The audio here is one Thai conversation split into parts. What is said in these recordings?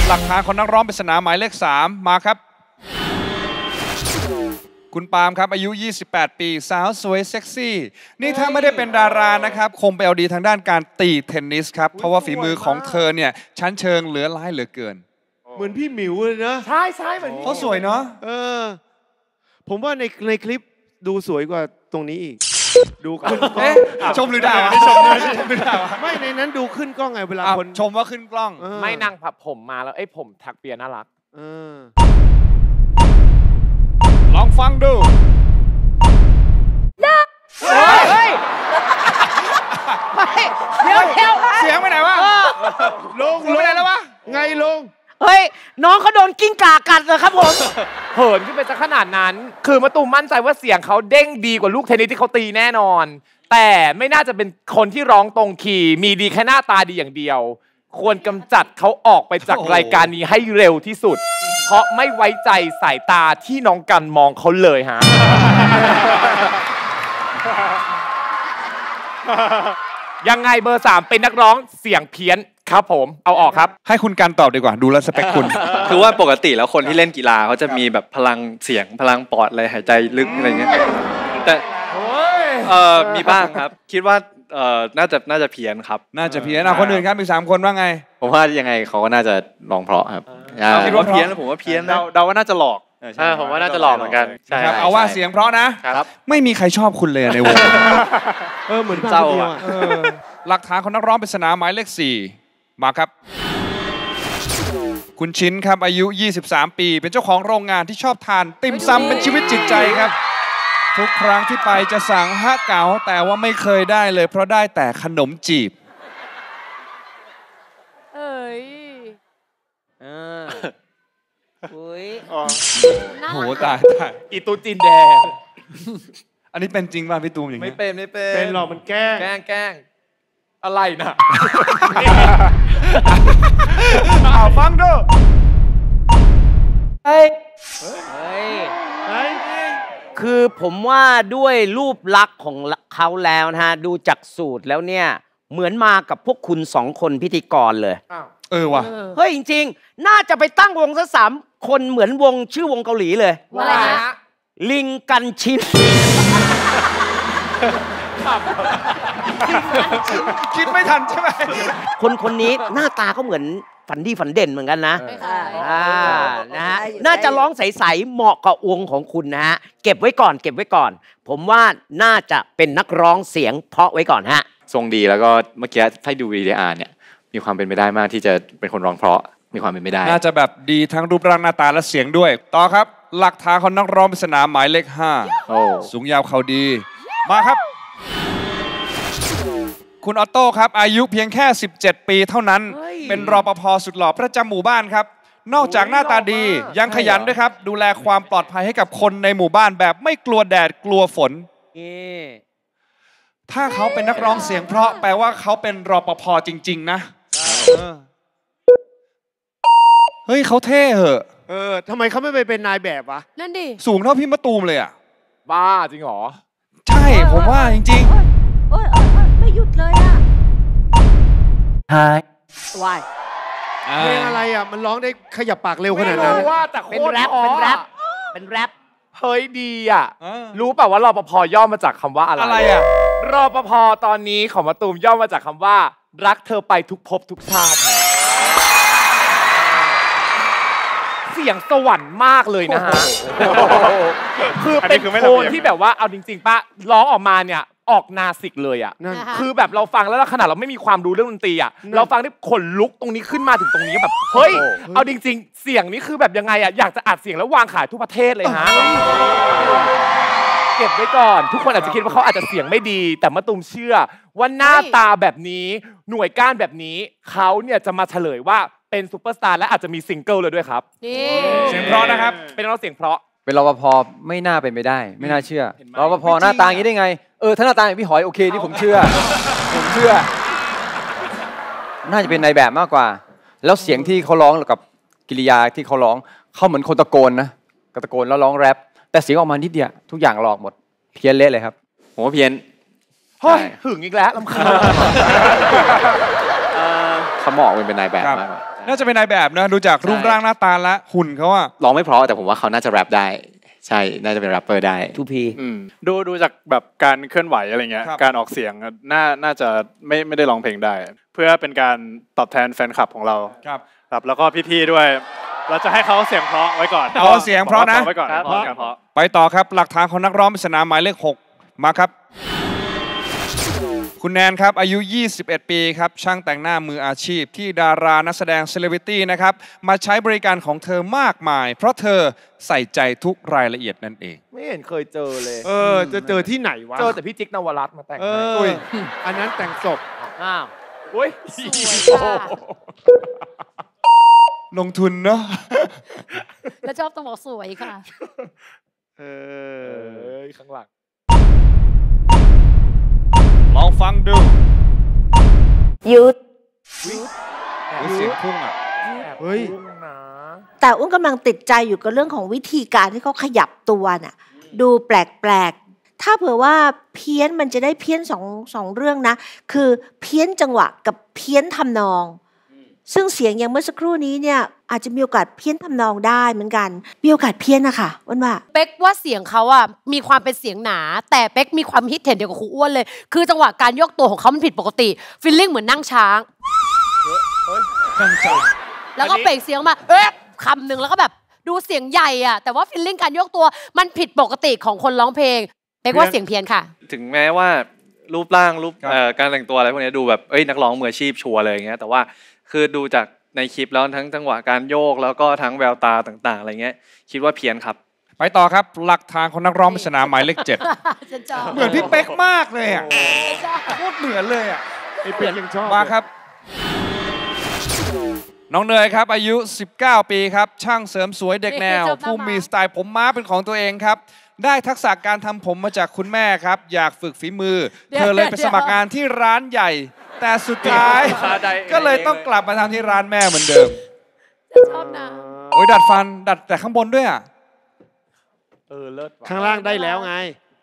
หลักฐานของนักร้องปริศนาหมายเลข3มาครับคุณปาล์มครับอายุ28ปีสาวสวยเซ็กซี่นี่ถ้าไม่ได้เป็นดารานะครับคงไปเอาดีทางด้านการตีเทนนิสครับเพราะว่าฝีมือของเธอเนี่ยชั้นเชิงเหลือร้ายเหลือเกินเหมือนพี่หมิวเลยนะใช่เหมือนเขาสวยเนาะผมว่าในคลิปดูสวยกว่าตรงนี้อีกดูขึ้นกล้องชมหรือด่าไม่ชมหรือด่าไม่ในนั้นดูขึ้นกล้องไงเวลาคนชมว่าขึ้นกล้องไม่นางผับผมมาแล้วผมถักเปียน่ารักลองฟังดูเฮ้ยเดี๋ยวเสียงไปไหนวะลงไปไหนแล้ววะไงลงเฮ้ยน้องเขาโดนกิ้งก่ากัดเลยครับผมเหินขึ้นไปซะขนาดนั้นคือมะตูมมั่นใจว่าเสียงเขาเด้งดีกว่าลูกเทนนิสที่เขาตีแน่นอนแต่ไม่น่าจะเป็นคนที่ร้องตรงคีย์มีดีแค่หน้าตาดีอย่างเดียวควรกำจัดเขาออกไปจากรายการนี้ให้เร็วที่สุดเพราะไม่ไว้ใจสายตาที่น้องกันมองเขาเลยฮะยังไงเบอร์3เป็นนักร้องเสียงเพี้ยนครับผมเอาออกครับให้คุณกันตอบดีกว่าดูแลสเปคคุณคือว่าปกติแล้วคนที่เล่นกีฬาเขาจะมีแบบพลังเสียงพลังปอดอะไรหายใจลึกอะไรเงี้ยแต่มีบ้างครับคิดว่าน่าจะเพี้ยนครับน่าจะเพี้ยนคนอื่นครับอีก3คนว่าไงผมว่ายังไงเขาก็น่าจะร้องเพราะครับคิดว่าเพี้ยนแล้วผมว่าเพี้ยนเดาว่าน่าจะหลอกผมว่าน่าจะหลอกเหมือนกันใช่ครับเอาว่าเสียงเพราะนะครับไม่มีใครชอบคุณเลยในวงเหมือนเศร้าหลักฐานของนักร้องปริศนาหมายเลข4มาครับคุณชิ้นครับอายุ23ปีเป็นเจ้าของโรงงานที่ชอบทานติ่มซำเป็นชีวิตจิตใจครับทุกครั้งที่ไปจะสั่งฮะเก๋าแต่ว่าไม่เคยได้เลยเพราะได้แต่ขนมจีบโหตายอีตูจีนแดงอันนี้เป็นจริงป่ะพี่ตูมอย่างนี้ไม่เป็นหรอกมันแกล้งอะไรนะฟังดูคือผมว่าด้วยรูปลักษณ์ของเขาแล้วนะฮะดูจากสูตรแล้วเนี่ยเหมือนมากับพวกคุณ2คนพิธีกรเลยว่ะเฮ้ยจริงๆน่าจะไปตั้งวงซะ3คนเหมือนวงชื่อวงเกาหลีเลยอะไรฮะลิงกันชินคิดไม่ทันใช่ไหมคนนี้หน้าตาก็เหมือนฝันดีฝันเด่นเหมือนกันนะนะฮะน่าจะร้องใสๆเหมาะกับวงของคุณนะฮะเก็บไว้ก่อนผมว่าน่าจะเป็นนักร้องเสียงเพราะไว้ก่อนฮะทรงดีแล้วก็เมื่อกี้ถ้าดู VTR เนี่ยมีความเป็นไปได้มากที่จะเป็นคนร้องเพราะมีความเป็นไปได้น่าจะแบบดีทั้งรูปร่างหน้าตาและเสียงด้วยต่อครับหลักฐานของนักร้องปริศนาหมายเลข5สูงยาวเขาดีมาครับคุณออโต้ครับอายุเพียงแค่17ปีเท่านั้นเป็นรปภสุดหล่อประจำหมู่บ้านครับนอกจากหน้าตาดียังขยันด้วยครับดูแลความปลอดภัยให้กับคนในหมู่บ้านแบบไม่กลัวแดดกลัวฝนถ้าเขาเป็นนักร้องเสียงเพราะแปลว่าเขาเป็นรปภจริงๆนะเฮ้ยเขาเท่เหอะทำไมเขาไม่ไปเป็นนายแบบวะนั่นดิสูงเท่าพี่มะตูมเลยอ่ะบ้าจริงหรอใช่ผมว่าจริงๆไม่หยุดเลยอ่ะหายเพลงอะไรอ่ะมันร้องได้ขยับปากเร็วขนาดนั้นว่าแต่โคตรเป็นแรปเฮ้ยดีอ่ะรู้ป่ะว่ารปภย่อมาจากคำว่าอะไรอ่ะรปภตอนนี้ของมะตูมย่อมาจากคำว่ารักเธอไปทุกภพทุกชาติเสียงสวรรค์มากเลยนะฮะคือเป็นโทนที่แบบว่าเอาจริงๆป่ะร้องออกมาเนี่ยออกนาสิกเลยอ่ะคือแบบเราฟังแล้วขนาดเราไม่มีความรู้เรื่องดนตรีอ่ะเราฟังได้ขนลุกตรงนี้ขึ้นมาถึงตรงนี้แบบเฮ้ยเอาจริงๆเสียงนี้คือแบบยังไงอ่ะอยากจะอัดเสียงแล้ววางขายทั่วประเทศเลยฮะเก็บไว้ก่อนทุกคนอาจจะคิดว่าเขาอาจจะเสียงไม่ดีแต่มะตูมเชื่อว่าหน้าตาแบบนี้หน่วยก้านแบบนี้เขาเนี่ยจะมาเฉลยว่าเป็นซุปเปอร์สตาร์และอาจจะมีซิงเกิลเลยด้วยครับเสียงเพราะนะครับเป็นนักร้องเสียงเพราะเป็นรปภไม่น่าเป็นไปได้ไม่น่าเชื่อรปภหน้าตาอย่างนี้ได้ไงถ้าหน้าตาอย่างพี่หอยโอเคที่ผมเชื่อน่าจะเป็นนายแบบมากกว่าแล้วเสียงที่เขาร้องกับกิริยาที่เขาร้องเขาเหมือนคนตะโกนนะตะโกนแล้วร้องแรปแต่เสียงออกมานิดเดียวทุกอย่างหลอกหมดเพี้ยนเละเลยครับผมว่าเพี้ยนเฮ้ยหึงอีกแล้วรำคาญเขาเหมาะเป็นนายแบบมากกว่าน่าจะเป็นนายแบบนะดูจากรูปร่างหน้าตาและหุ่นเขาอะร้องไม่เพราะแต่ผมว่าเขาน่าจะแรปได้ใช่น่าจะเป็นแรปเปอร์ได้ทูพีดูจากแบบการเคลื่อนไหวอะไรเงี้ยการออกเสียงน่าจะไม่ได้ร้องเพลงได้เพื่อเป็นการตอบแทนแฟนคลับของเราครับแล้วก็พี่ๆด้วยเราจะให้เขาเสียงเพราะไว้ก่อนเอาเสียงเพราะนะไว้ก่อนไปต่อครับหลักฐานของนักร้องปริศนาหมายเลข6มาครับคุณแนนครับอายุ21ปีครับช่างแต่งหน้ามืออาชีพที่ดารานักแสดงเซเลบริตี้นะครับมาใช้บริการของเธอมากมายเพราะเธอใส่ใจทุกรายละเอียดนั่นเองไม่เห็นเคยเจอเลยจะเจอที่ไหนวะเจอแต่พี่จิ๊กนวรัตน์มาแต่งอันนั้นแต่งศพอุ้ยลงทุนเนาะแล้วชอบต้องบอกสวยค่ะข้างหลังลองฟังดูยุดเสียงพุ่งอ่ะเฮ้ยแต่อ้วนกำลังติดใจอยู่กับเรื่องของวิธีการที่เขาขยับตัวน่ะดูแปลกๆถ้าเผื่อว่าเพี้ยนมันจะได้เพี้ยนสองเรื่องนะคือเพี้ยนจังหวะกับเพี้ยนทำนองซึ่งเสียงอย่างเมื่อสักครู่นี้เนี่ยอาจจะมีโอกาสเพี้ยนทำนองได้เหมือนกันมีโอกาสเพี้ยนนะคะอ้วนว่าเป๊กว่าเสียงเขาอะมีความเป็นเสียงหนาแต่เป๊กมีความฮิตเห็นเดียวกับครูอ้วนเลยคือจังหวะการยกตัวของเขามันผิดปกติฟีลลิ่งเหมือนนั่งช้างแล้วก็เปล่งเสียงมาคำหนึ่งแล้วก็แบบดูเสียงใหญ่อะแต่ว่าฟีลลิ่งการยกตัวมันผิดปกติของคนร้องเพลงเป๊กว่าเสียงเพี้ยนค่ะถึงแม้ว่ารูปร่างการแต่งตัวอะไรพวกนี้ดูแบบนักร้องมืออาชีพชัวร์เลยอย่างเงี้ยแต่ว่าคือดูจากในคลิปแล้วทั้งจังหวะการโยกแล้วก็ทั้งแววตาต่างๆอะไรเงี้ยคิดว่าเพี้ยนครับไปต่อครับหลักฐานของนักร้องปริศนาหมายเลข7เหมือนพี่เป๊กมากเลยอ่ะโคตรเหมือนเลยอ่ะไอ้เป๊กยังชอบมาครับน้องเนยครับอายุ19ปีครับช่างเสริมสวยเด็กแนวผู้มีสไตล์ผมม้าเป็นของตัวเองครับได้ทักษะการทำผมมาจากคุณแม่ครับอยากฝึกฝีมือเธอเลยไปสมัครงานที่ร้านใหญ่แต่สุดท้ายก็เลยต้องกลับมาทำที่ร้านแม่เหมือนเดิมชอบนะโอ้ยดัดฟันดัดแต่ข้างบนด้วยอ่ะเลิศข้างล่างได้แล้วไง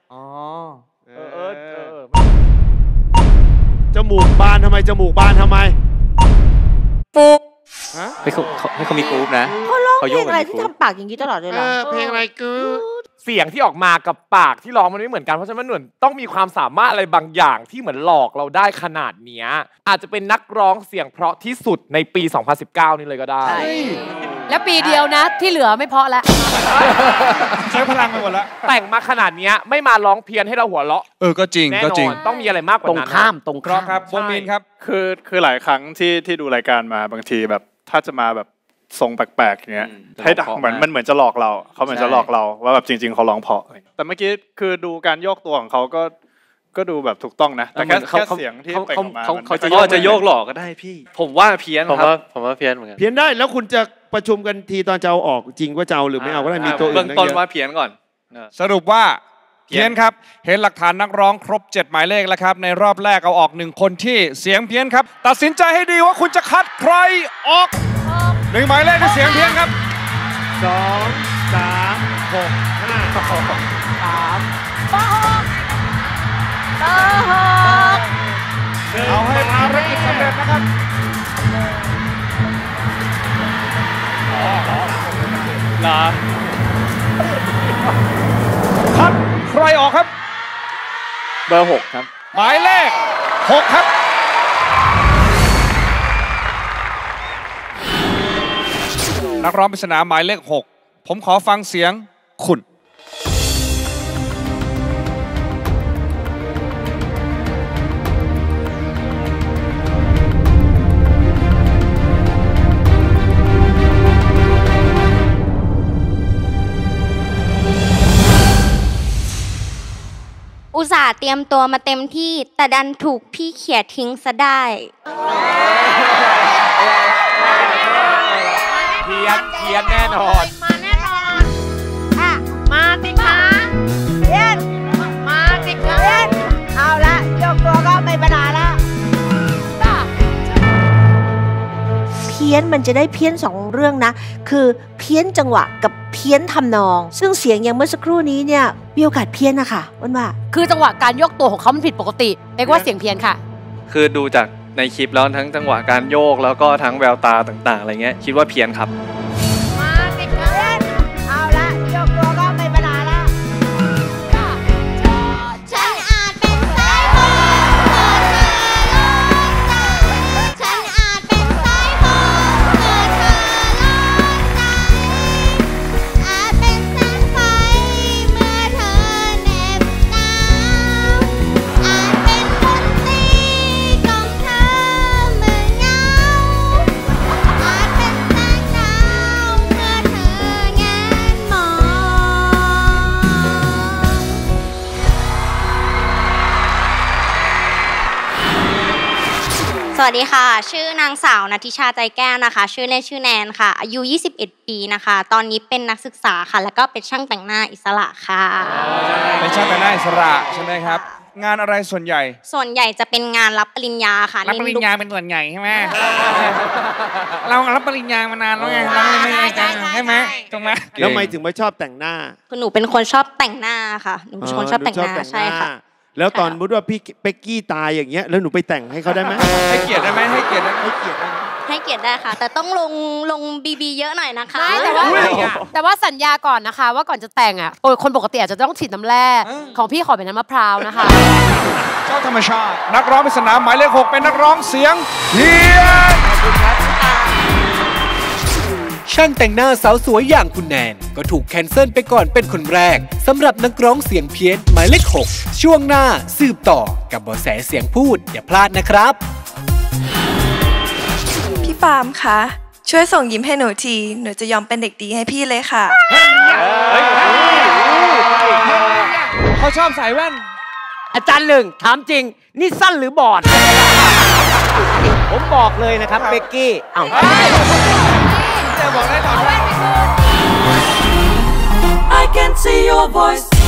จมูกบานทำไมจมูกบานทำไมปุ๊บให้เขามีกรุ๊ปนะเขาร้องเพลงอะไรที่ทำปากอย่างนี้ตลอดเลยล่ะเพลงอะไรกูเสียงที่ออกมากับปากที่ร้องมันไม่เหมือนกันเพราะฉะนั้นมันเหมือนต้องมีความสามารถอะไรบางอย่างที่เหมือนหลอกเราได้ขนาดเนี้ยอาจจะเป็นนักร้องเสียงเพราะที่สุดในปี 2019 นี่เลยก็ได้แล้วปีเดียวนะที่เหลือไม่เพราะแล้วใช้พลังไปหมดแล้วแต่งมาขนาดนี้ไม่มาร้องเพี้ยนให้เราหัวเราะก็จริงก็จริงต้องมีอะไรมากกว่านั้นตรงข้ามครับโบมินครับคือหลายครั้งที่ดูรายการมาบางทีแบบถ้าจะมาแบบทรงแปลกๆอย่างเงี้ยให้เหมือนจะหลอกเราเขาเหมือนจะหลอกเราว่าแบบจริงๆเขาร้องเพราะแต่เมื่อกี้คือดูการโยกตัวของเขาก็ดูแบบถูกต้องนะแต่แค่เสียงที่เปล่งออกมาเขาจะโยกหลอกก็ได้พี่ผมว่าเพี้ยนครับผมว่าเพี้ยนเหมือนกันเพี้ยนได้แล้วคุณจะประชุมกันทีตอนจะเอาออกจริงว่าจะเอาหรือไม่เอาก็ได้มีตัวอื่นเบื้องต้นว่าเพี้ยนก่อนสรุปว่าเพี้ยนครับเห็นหลักฐานนักร้องครบ7หมายเลขแล้วครับในรอบแรกเอาออก1คนที่เสียงเพี้ยนครับตัดสินใจให้ดีว่าคุณจะคัดใครออก1หมายเลขที่เสียงเพี้ยนครับ 2 3 6 เอาให้ภารกิจสำเร็จนะครับคัดใครออกครับเบอร์6ครับหมายเลข6ครับนักร้องปริศนาหมายเลข6ผมขอฟังเสียงคุณอุตส่าห์เตรียมตัวมาเต็มที่แต่ดันถูกพี่เขี่ยทิ้งซะได้เพี้ยนแน่นอนมาแน่นอนมาสิคะเพี้ยนมาสิคะเพี้ยนเอาละยกตัวก็ไม่ปัญหาละเพี้ยนมันจะได้เพี้ยน2เรื่องนะคือเพี้ยนจังหวะกับเพี้ยนทำนองซึ่งเสียงอย่างเมื่อสักครู่นี้เนี่ยมีโอกาสเพี้ยนนะคะว่าคือจังหวะการยกตัวของเขามันผิดปกติเป๊กว่าเสียงเพี้ยนค่ะคือดูจากในคลิปแล้วทั้งจังหวะการโยกแล้วก็ทั้งแววตาต่างๆอะไรเงี้ยคิดว่าเพี้ยนครับมาติดเพี้ยนเอาละโยกตัวก็ไม่เป็นไรละฉันอาจเป็นสายโหฉันอาจเป็นสายโหเกิดเธอร้อนใจอาจเป็นแสงไฟเมื่อเธอเหน็บหนาวอาจเป็นดนตรีของเธอเมื่อเหงาอาจเป็นแสงดาวเมื่อเธอแงนมองสวัสดีค่ะชื่อนางสาวณัฐิชาใจแก้วนะคะชื่อเล่นชื่อแนนค่ะอายุ21 ปีนะคะตอนนี้เป็นนักศึกษาค่ะแล้วก็เป็นช่างแต่งหน้าอิสระค่ะเป็นช่างแต่งหน้าอิสระใช่ไหมครับงานอะไรส่วนใหญ่จะเป็นงานรับปริญญาค่ะรับปริญญาเป็นส่วนใหญ่ใช่ไหมเรารับปริญญามานานแล้วไงเราไม่ได้กันใช่ไหมตรงไหมแล้วทำไมถึงไม่ชอบแต่งหน้าคือหนูเป็นคนชอบแต่งหน้าค่ะหนูเป็นคนชอบแต่งหน้าใช่ค่ะแล้วตอนมุดว่าพี่เป๊กกี้ตายอย่างเงี้ยแล้วหนูไปแต่งให้เขาได้ไหมให้เกียรติได้ไหมให้เกียรติได้ค่ะ แต่ต้องลงบีเยอะหน่อยนะคะแต่ว่าสัญญาก่อนนะคะว่าก่อนจะแต่งอ่ะคนปกติอาจจะต้องฉีดน้ำแร่ของพี่ขอเป็นน้ำมะพร้าวนะคะเจ้าธรรมชาตินักร้องปริศนาหมายเลข 6เป็นนักร้องเสียงเพี้ยนช่างแต่งหน้าสาวสวยอย่างคุณแนนก็ถูกแคนเซิลไปก่อนเป็นคนแรกสำหรับนักร้องเสียงเพี้ยนหมายเลข 6ช่วงหน้าสืบต่อกับเบาะแสเสียงพูดอย่าพลาดนะครับพี่ปาล์มคะช่วยส่งยิ้มให้หนูทีหนูจะยอมเป็นเด็กดีให้พี่เลยค่ะเขาชอบใส่แว่นอาจารย์หนึ่งถามจริงนี่สั้นหรือบอดผมบอกเลยนะครับเบกกี้เอาจะบอกได้ต่อ I can see your voice